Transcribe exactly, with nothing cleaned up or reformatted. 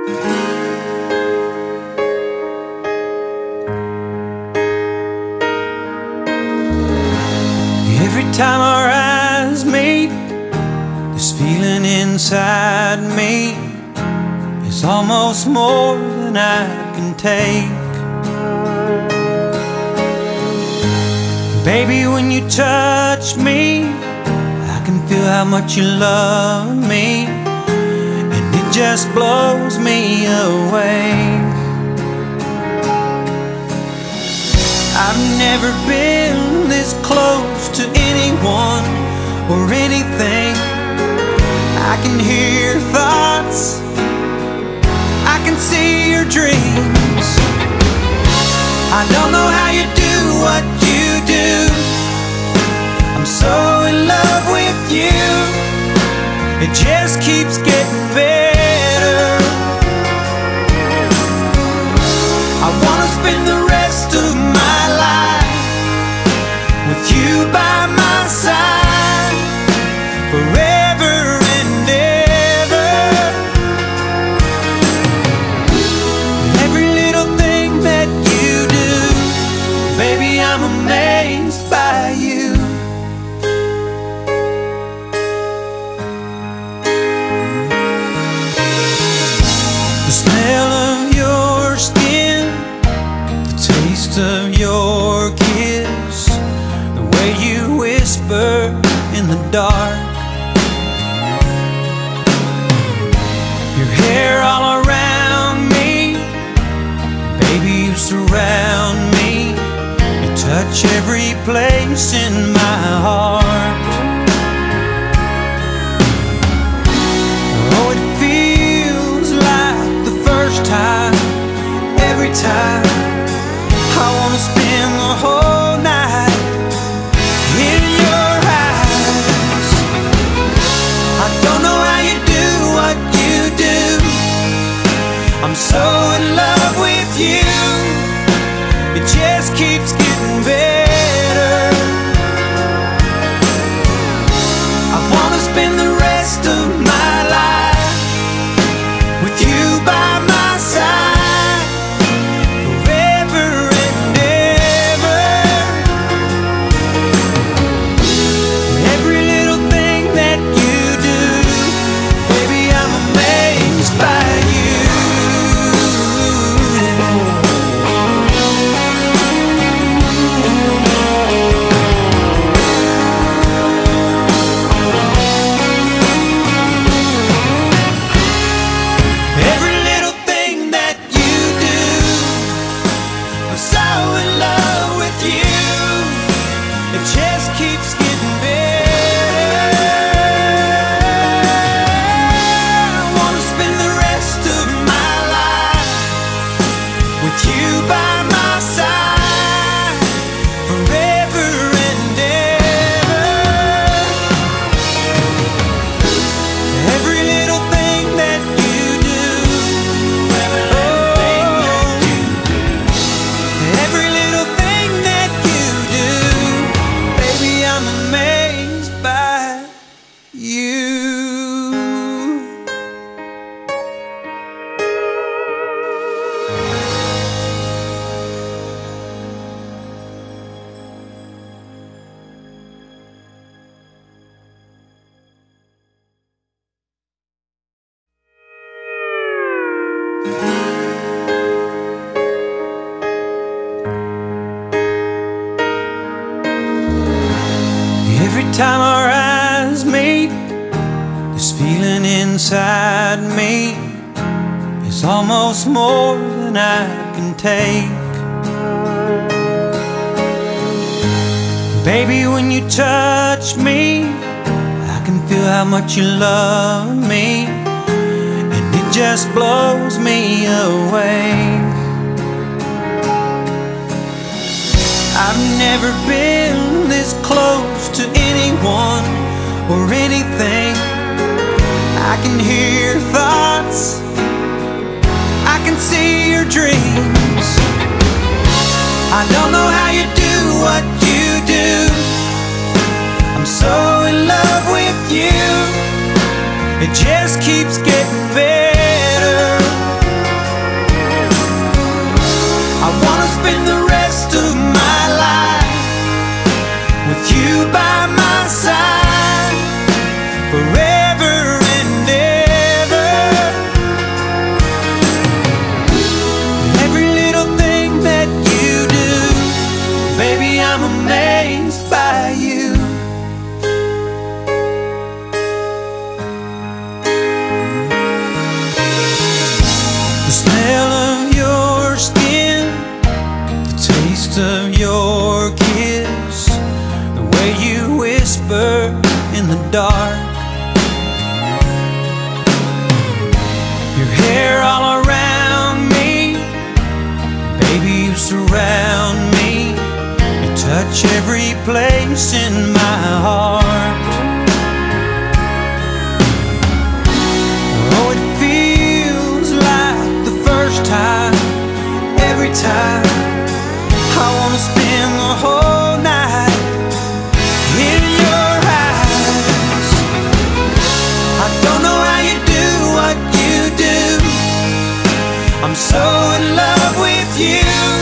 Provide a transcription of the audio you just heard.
Every time our eyes meet, this feeling inside me is almost more than I can take. Baby, when you touch me, I can feel how much you love me, and it just blows me away. I've never been this close to anyone or anything. I can hear your thoughts, I can see your dreams. I don't know how you do what you do. I'm so in love with you, it just keeps getting better. I wanna spend the rest of my life with you by my side, forever and ever. Every little thing that you do, baby, I'm amazed by you. The smell of your skin, the taste of your kiss, the way you whisper in the dark, your hair all around me, baby, you surround me, you touch every place in my heart. Oh, it feels like the first time, every time. I wanna spend the whole night in your eyes. I don't know how you do what you do. I'm so in love with you, it just keeps getting better. I wanna spend the rest of my life with you by my side, forever and ever. Every little thing that you do, baby, I'm amazed by you. Every little thing that you do, I'm so in love with you, it just keeps getting better. I wanna spend the rest of my life with you by my side, forever and ever. Every little thing that you do, every little thing that you do, baby, I'm amazed by you. Every time our eyes meet, this feeling inside me is almost more than I can take. Baby, when you touch me, I can feel how much you love me, and it just blows me away. I've never been this close to anyone or anything. I can hear your thoughts, I can see your dreams. I don't know how you do what you do. I'm so in love with you, it just keeps getting better. The smell of your skin, the taste of your kiss, the way you whisper in the dark, your hair all around me, baby, you surround me, you touch every place in my heart. Oh, it feels like the first time, every time. I wanna spend the whole night in your eyes. I don't know how you do what you do, I'm so in love with you.